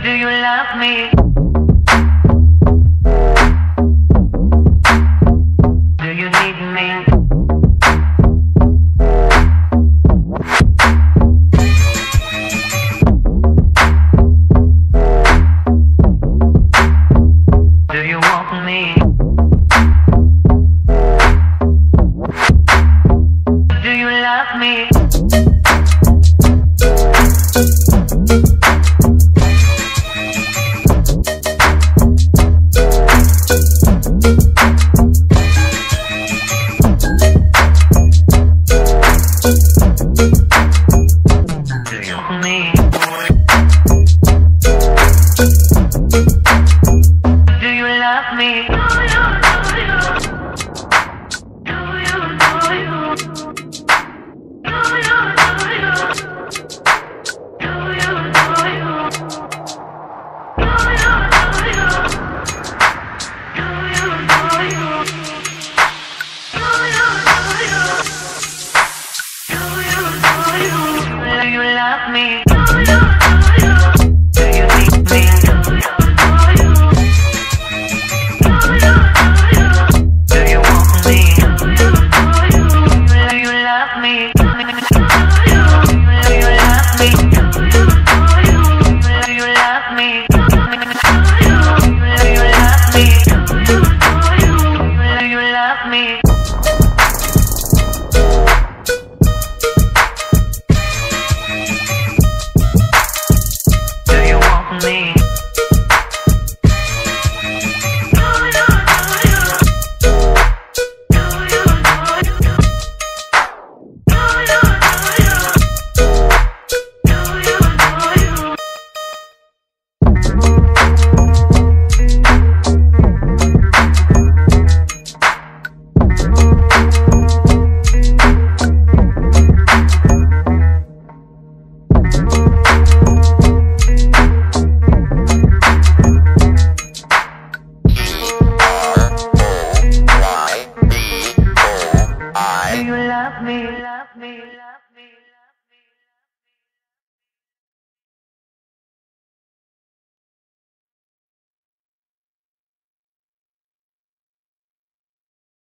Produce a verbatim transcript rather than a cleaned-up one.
Do you love me? Do you need me? Do you want me? Do you love me? Do you want me? Do you love me? Do you love me? Do you need me? Do you want me? Do you love me? Do you love me? Do you love me? Do you love me? Do you love me? Me. Do you love me, love me, love me?